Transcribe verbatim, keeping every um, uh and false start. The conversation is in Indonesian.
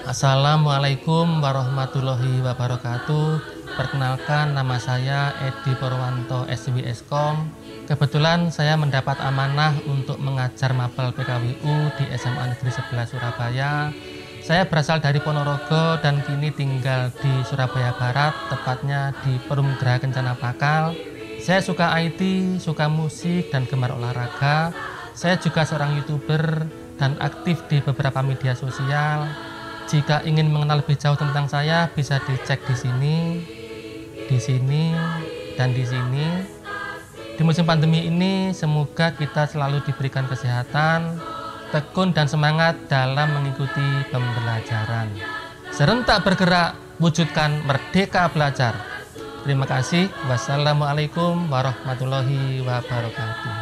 Assalamualaikum warahmatullahi wabarakatuh. Perkenalkan, nama saya Edi Purwanto S W Eskom. Kebetulan saya mendapat amanah untuk mengajar mapel P K W U di S M A Negeri sebelas Surabaya. Saya berasal dari Ponorogo dan kini tinggal di Surabaya Barat, tepatnya di Perum Geraha Kencana Pakal. Saya suka I T, suka musik, dan gemar olahraga. Saya juga seorang YouTuber dan aktif di beberapa media sosial. Jika ingin mengenal lebih jauh tentang saya, bisa dicek di sini, di sini, dan di sini. Di musim pandemi ini, semoga kita selalu diberikan kesehatan, tekun dan semangat dalam mengikuti pembelajaran. Serentak bergerak, wujudkan merdeka belajar. Terima kasih. Wassalamualaikum warahmatullahi wabarakatuh.